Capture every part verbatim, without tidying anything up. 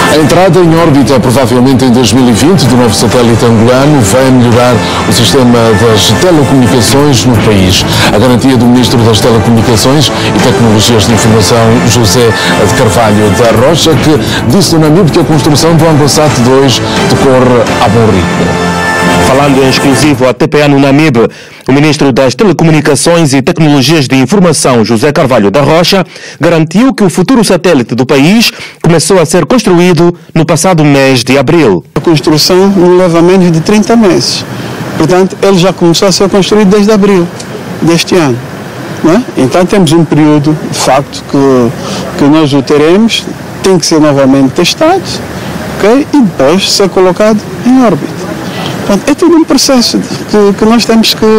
A entrada em órbita, provavelmente em dois mil e vinte, do novo satélite angolano vai melhorar o sistema das telecomunicações no país. A garantia do Ministro das Telecomunicações e Tecnologias de Informação, José de Carvalho da Rocha, que disse no NAMIB que a construção do ANGOSAT dois decorre a bom ritmo. Falando em exclusivo à T P A no NAMIB, o Ministro das Telecomunicações e Tecnologias de Informação, José Carvalho da Rocha, garantiu que o futuro satélite do país começou a ser construído no passado mês de abril. A construção não leva menos de trinta meses. Portanto, ele já começou a ser construído desde abril deste ano. Não é? Então temos um período, de facto, que, que nós o teremos, tem que ser novamente testado, okay? E depois ser colocado em órbita. É tudo um processo que, que nós temos que,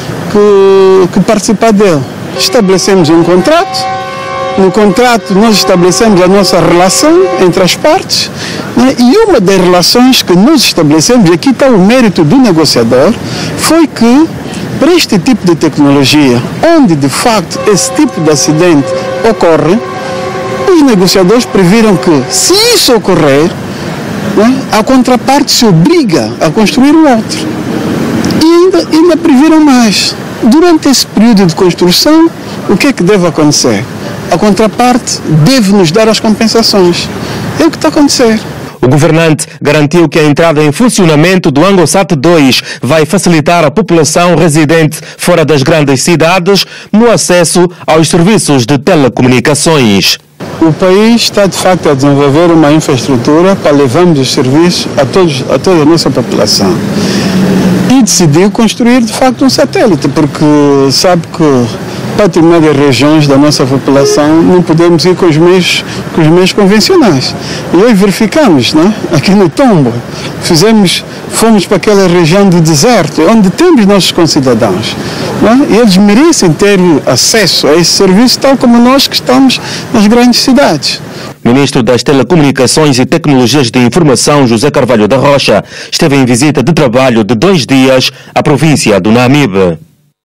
que, que participar dele. Estabelecemos um contrato, no contrato nós estabelecemos a nossa relação entre as partes, né? E uma das relações que nós estabelecemos, e aqui está o mérito do negociador, foi que para este tipo de tecnologia, onde de facto esse tipo de acidente ocorre, os negociadores previram que, se isso ocorrer, a contraparte se obriga a construir o outro. E ainda, ainda previram mais. Durante esse período de construção, o que é que deve acontecer? A contraparte deve nos dar as compensações. É o que está a acontecer. O governante garantiu que a entrada em funcionamento do ANGOSAT dois vai facilitar a população residente fora das grandes cidades no acesso aos serviços de telecomunicações. O país está, de facto, a desenvolver uma infraestrutura para levarmos os serviços a, todos, a toda a nossa população. E decidiu construir, de facto, um satélite, porque sabe que para determinadas regiões da nossa população não podemos ir com os meios, com os meios convencionais. E hoje verificamos, né? Aqui no Tombo, fizemos, fomos para aquela região do deserto, onde temos nossos concidadãos. Né? E eles merecem ter acesso a esse serviço, tal como nós que estamos nas grandes cidades. Ministro das Telecomunicações e Tecnologias de Informação, José Carvalho da Rocha, esteve em visita de trabalho de dois dias à província do NAMIB.